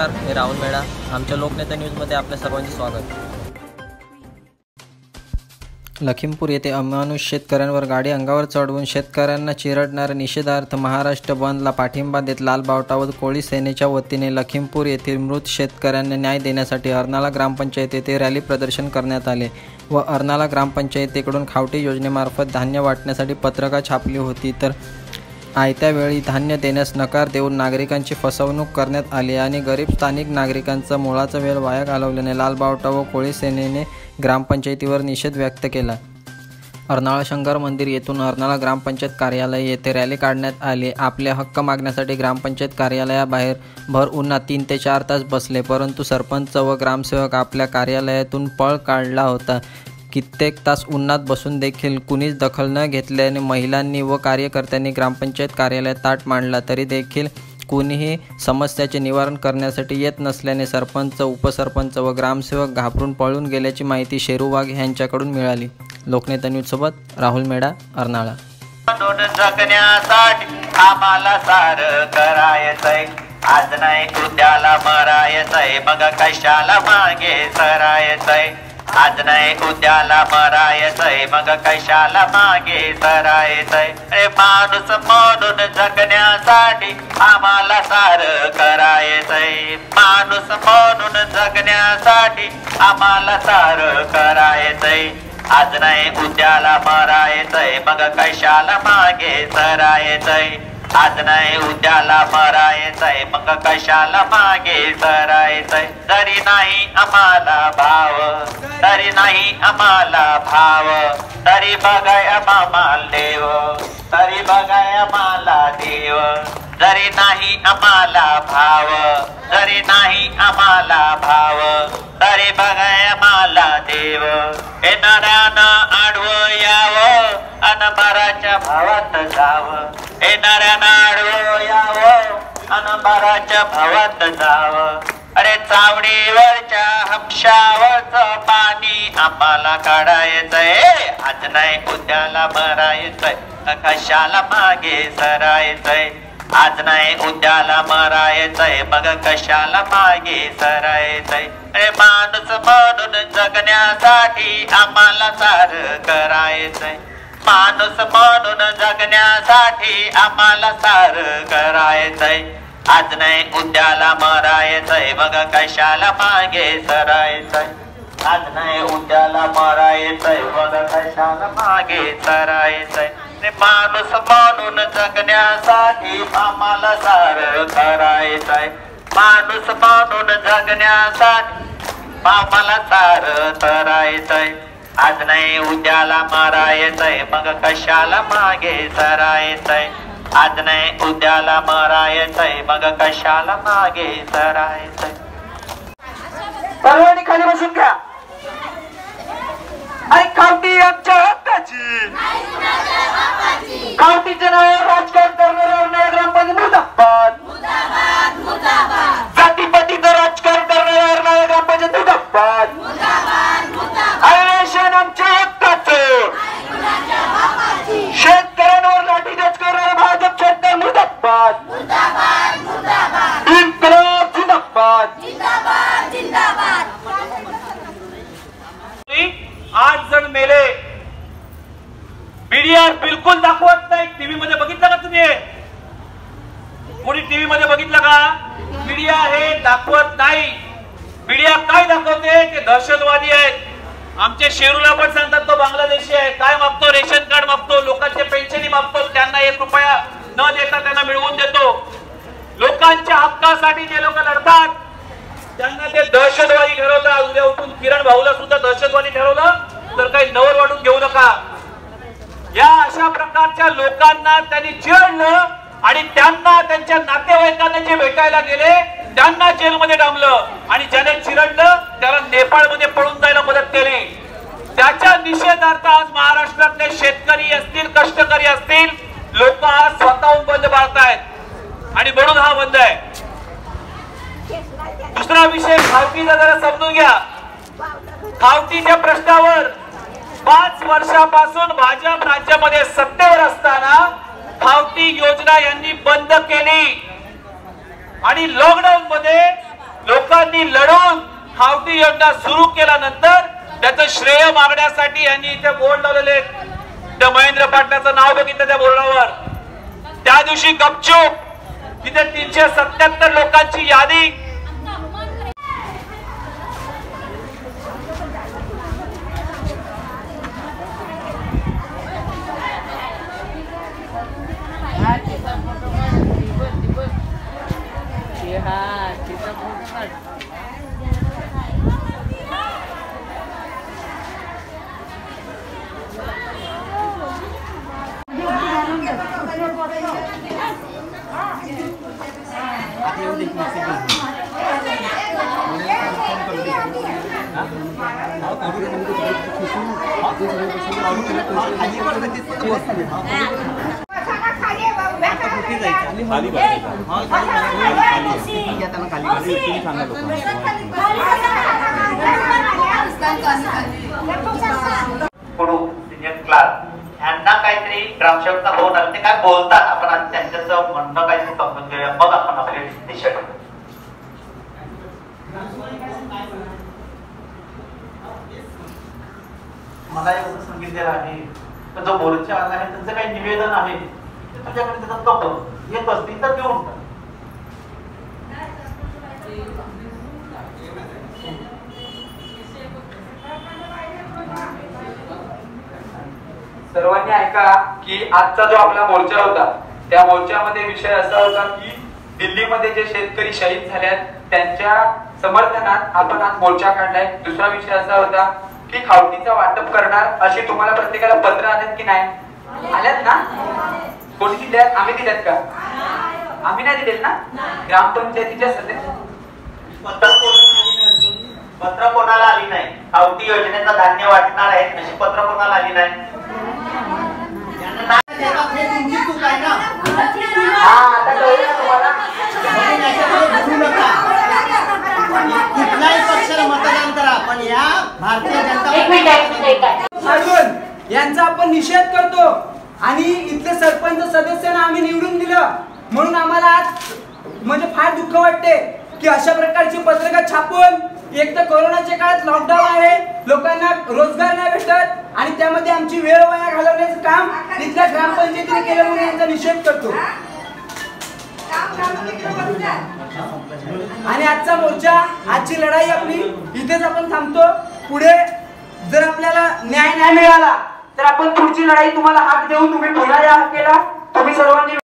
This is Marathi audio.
नमस्कार, मी राहुल मेडा. आमच्या लोकनेता न्यूजमध्ये आपल्या सर्वांचे स्वागत. लखीमपूर येथे अमानुष शेतकऱ्यांवर गाडी अंगावर चढवून शेतकऱ्यांना चिरडणाऱ्या निषेधार्थ महाराष्ट्र बंदला पाठिंबा देत लाल बावटा व कोळी सेनेच्या वतीने लखीमपूर येथील मृत शेतकऱ्यांना न्याय देण्यासाठी अर्नाळा ग्रामपंचायत येथे रॅली प्रदर्शन करण्यात आले व अर्नाळा ग्रामपंचायतीकडून खावटी योजनेमार्फत धान्य वाटण्यासाठी पत्रका छापली होती. तर आयत्या वेळी धान्य देण्यास नकार देऊन नागरिकांची फसवणूक करण्यात आली आणि गरीब स्थानिक नागरिकांचा मोलाचा वेळ वाया घालवल्याने लाल बावटा व कोळी सेनेने ग्रामपंचायतीवर निषेध व्यक्त केला. अर्नाळा शंकर मंदिर येथून अर्नाळा ग्रामपंचायत कार्यालय येथे रॅली काढण्यात आली. आपले हक्क मागण्यासाठी ग्रामपंचायत कार्यालयाबाहेर भर उन्हात 3 ते 4 तास बसले, परंतु सरपंच व ग्रामसेवक आपल्या कार्यालयातून पळ काढला होता. कित्येक तास उन्हात बसून देखील कुणीच दखल न घेतल्याने महिलांनी व कार्यकर्त्यांनी ग्रामपंचायत कार्यालयात ताट मांडला, तरी देखील कुणीही समस्याचे निवारण करण्यासाठी येत नसल्याने सरपंच, उपसरपंच व ग्रामसेवक घाबरून पळून गेल्याची माहिती शेरू वाघ यांच्याकडून मिळाली. लोकनेता न्यूजसोबत राहुल मेडा, अर्नाळा. जगण्यासाठी आम्हाला सारं करायचंय, आज नाही उद्याला मरायचंय, मग कशाला मागे सरायचंय. आज नाही उद्याला मरायचंय, मग कशाला मागे सरायचंय. माणूस म्हणून जगण्यासाठी आम्हाला सारं करायचंय, माणूस म्हणून जगण्यासाठी आम्हाला सारं करायचंय. आज नाही उद्याला मरायचंय, मग कशाला मागे सरायचंय. आज नाही उद्याला मरायचंय, मग कशाला मागे सरायचंय. तरी नाही आम्हाला भाव, तरी नाही आम्हाला भाव, तरी बघाय आम्हाला देव, तरी बघाय आम्हाला देव. जरी नाही आम्हाला भाव, जरी नाही आम्हाला भाव, तरी बघाय आम्हाला देव. येणाऱ्यानं आडवं यावं अन मराच्या भावात जावं, येणाऱ्यानं आडवं यावं अन मराच्या भावात जावं. अरे चावडीवरच्या हापशावरचं पाणी आम्हाला काढायचंय. आज नाही उद्याला मरायचंय, कशाला मागे सरायचंय. आज नाही उद्याला मरायचंय, मग कशाला मागे सरायचंय. अरे माणूस म्हणून जगण्यासाठी आम्हाला सारं करायचंय, माणूस म्हणून जगण्यासाठी आम्हाला सारं करायचंय. आज नाही उद्याला मरायचंय, मग कशाला मागे सरायचंय. आज नाही उद्याला मरायचंय, मग कशाला मागे सरायचंय. माणूस म्हणून जगण्यासाठी आम्हाला सारं करायचंय, माणूस म्हणून जगण्यासाठी आम्हाला सारं करायचंय. आज नाही उद्याला मरायचंय, मग कशाला मागे सरायचंय. आज नाही उद्याला मरायचंय, मग कशाला मागे सरायचंय. परवानी खाली बसून घ्या. आई खावटी आमच्या हक्काची, खावटीच्या नावावर राजकारण करणाऱ्या ग्रामपंचायत मुर्दाबाद, जातीपातीचं राजकारण करणाऱ्या अर्नाळा ग्रामपंचायत मुर्दाबाद. आरक्षण आमच्या हक्काचं, शेतकऱ्यांवर लाठीचार्ज करणारा भाजप सरकार मुर्दाबाद, इन्कलाब जिंदाबाद. 8 जण मेले. मीडिया बिलकुल दाखवत नाही. टीव्ही मध्ये बघितलं का तुम्ही? कोणी टीव्ही मध्ये बघितलं का? मीडिया हे दाखवत नाही. मीडिया काय दाखवते? ते दहशतवादी आहेत. आमचे शेरूला पण सांगतात तो बांगलादेशी आहे. काय मागतो? रेशन कार्ड मागतो, लोकांचे पेन्शनी मागतो, त्यांना 1 रुपया न देता त्यांना मिळवून देतो. लोकांच्या हक्कासाठी जे लोक लढतात त्यांना ते दहशतवादी ठरवतात. उद्या उठून किरण भाऊला सुद्धा दहशतवादी ठरवलं तर काही नवर वाटून घेऊ नका. या अशा प्रकारच्या लोकांना त्यांनी चिरडलं आणि त्यांना त्यांच्या नातेवाईकांना जे भेटायला गेले त्यांना जेलमध्ये डांबलं आणि ज्याने चिरडलं त्याला नेपाळमध्ये पळून जायला मदत केली. त्याच्या निषेधार्थ आज महाराष्ट्रातले शेतकरी असतील, कष्टकरी असतील, लोक आज स्वतःहून बंद पाळतायत आणि म्हणून हा बंद आहे. दुसरा विषय खावटीचा जरा समजून घ्या. खावटीच्या प्रश्नावर 5 वर्षापासून भाजप राज्यामध्ये सत्तेवर असताना खावटी योजना यांनी बंद केली आणि लॉकडाऊन मध्ये लोकांनी लढून खावटी योजना सुरू केल्यानंतर त्याचं श्रेय मागण्यासाठी यांनी इथे बोर्ड लावलेले आहेत. त्या महेंद्र पाटलाचं नाव बघितलं त्या बोर्डावर. त्या दिवशी गपचूप तिथे 377 लोकांची यादी सिनियर क्लास यांना काहीतरी ग्रामसेवक होऊन ते काय बोलतात आपण त्यांच्याचं म्हणणं काहीतरी समजून घेऊया, मग आपण आपली दिशा ठरवू. मला एवढं सांगितलेलं आहे तर जो मोर्चा आला आहे त्यांचं काही निवेदन आहे ते तुझ्याकडे देतात का बघ, येत असतील तर देऊन टाक. सर्वांनी ऐका की आजचा जो आपला मोर्चा होता त्या मोर्चामध्ये विषय असा होता की दिल्लीमध्ये जे शेतकरी शहीद झाल्यात त्यांच्या समर्थनात आपण आज मोर्चा काढलाय. दुसरा विषय असा होता की खावटीचं वाटप करणार अशी तुम्हाला प्रत्येकाला पत्र आलेत की नाही? आल्यात ना? कोणी दिल्यात? आम्ही दिल्यात का? आम्ही नाही दिलेत ना? ग्रामपंचायतीच्या सदस्य पत्र कोणाला आली नाही. खावटी योजनेचं धान्य वाटणार आहे अशी पत्र कोणाला आली नाही. कुठल्याही पक्षाला मतदान करा पण या भारतीय जनता यांचा आपण निषेध करतो आणि इथले सरपंच सदस्यांना आम्ही निवडून दिलं म्हणून आम्हाला आज म्हणजे फार दुःख वाटते की अशा प्रकारची पत्रकं छापून एक तर कोरोनाच्या काळात लॉकडाऊन आहे, लोकांना रोजगार नाही भेटत आणि त्यामध्ये आमची वेळ वाया घालवण्याचं काम तिथल्या ग्रामपंचायतीने केलं म्हणून यांचा निषेध करतो. आणि आजचा मोर्चा, आजची लढाई आपली इथेच आपण थांबतो. पुढे जर आपल्याला न्याय नाही मिळाला तर आपण पुढची लढाई तुम्हाला हात देऊन तुम्ही पुन्हा या केला. तुम्ही सर्वांनी